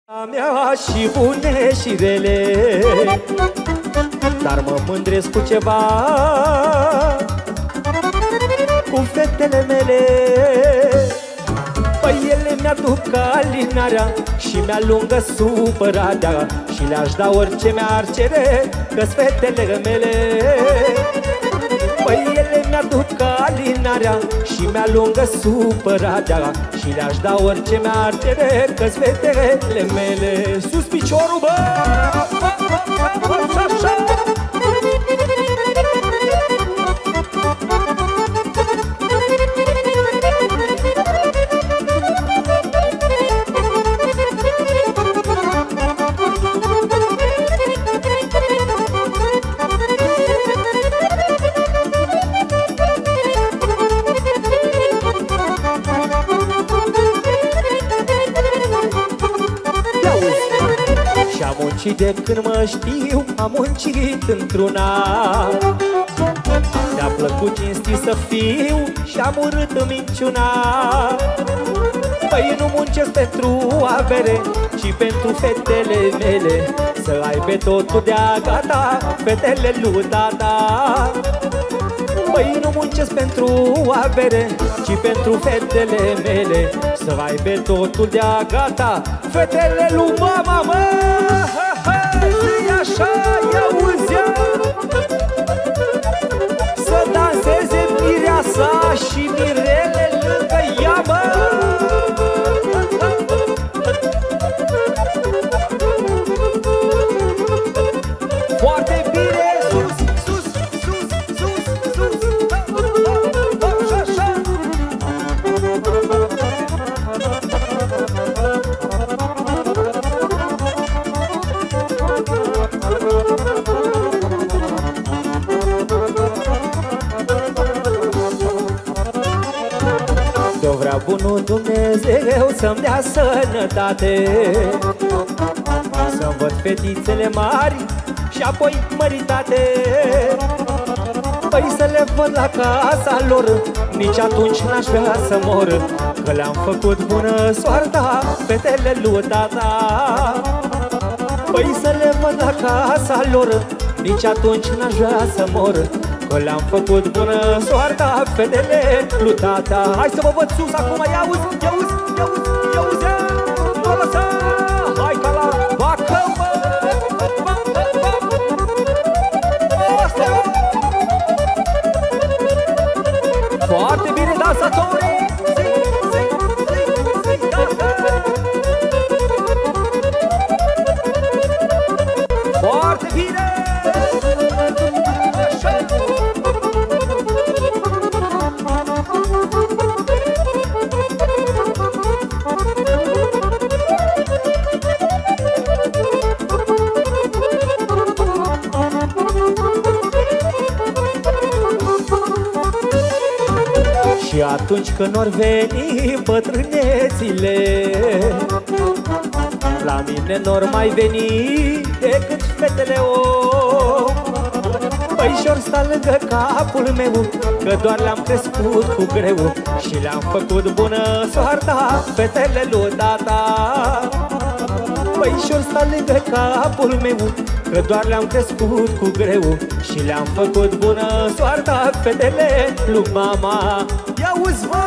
Mea și bune și rele, dar mă mândresc cu ceva, cu fetele mele. Păi ele mi-aduc alinarea și mi-alungă supărarea, și le-aș da orice mi-ar cere, că-s fetele mele. Păi ele mi-aduc alinarea și mi-alungă supărarea, și le-aș da orice mi-ar cere, că-s fetele mele. Sus piciorul, bă! Așa! Și de când mă știu, am muncit într-una. Mi-a plăcut cinstit să fiu și am urât minciuna. Păi nu muncesc pentru avere, ci pentru fetele mele, să aibă totul de-a gata, fetele lui tata. Păi nu muncesc pentru avere, ci pentru fetele mele, să aibă totul de-a gata, fetele lui mama, mă! Așa, ia uzi-a, să danseze mireasa și mirele lângă ea, mă! Foarte bine, sus, sus, sus, sus, sus, așa, eu vreau bunul Dumnezeu să-mi dea sănătate, să-mi văd fetițele mari și apoi măritate. Păi să le văd la casa lor, nici atunci n-aș vrea să mor, că le-am făcut bună soarta, fetele lui tata. Păi să le văd la casa lor, nici atunci n-aș vrea să mor, că le-am făcut bună soarta, fetele lui tata. Hai să vă văd sus acum, ia uzi, ia uzi, ia uzi, ia uzi, nu lăsa, hai ca la vacă, mă! Foarte bine, dansatorii! Foarte bine! Și atunci când or veni bătrânețile, la mine n-or mai veni decât fetele om. Păi și-or sta lângă capul meu, că doar le-am crescut cu greu, și le-am făcut bună soarta, fetele lui tata. Păi și-or sta lângă capul meu, că doar le-am crescut cu greu, și le-am făcut bună soarta, fetele lui mama. Ia uzi, mă!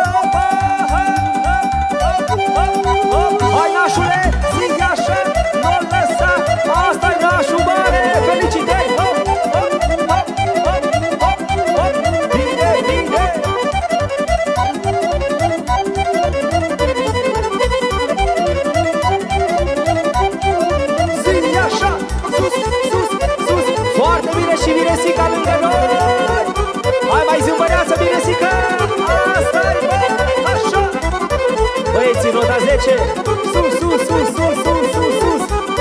Hai, nașule, zi așa, nu-l lăsa, asta-i nașul mare, felicitări! Bine, bine! Zi așa, sus, sus, sus, foarte bine, și Miresica lângă noi! Hai, mai zâmbăreață, Miresica! Asta-i, așa! Băieții, nota 10! Sus, sus, sus, sus, sus, sus, sus!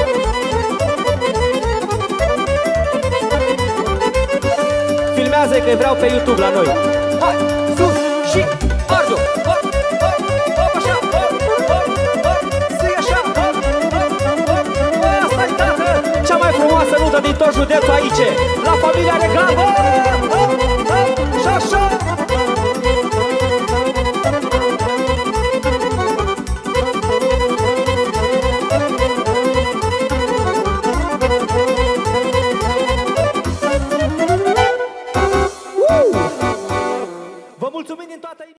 Filmează că vreau pe YouTube la noi! Hai, sus și arde-o! Hop, hop, hop, așa! Hop, hop, hop! Zi așa! Hop, hop, hop! Asta-i, tată! Cea mai frumoasă nută din tot județul aici! La familia Regal! Hop, hop, hop! Și așa! mulțumim din toată inima.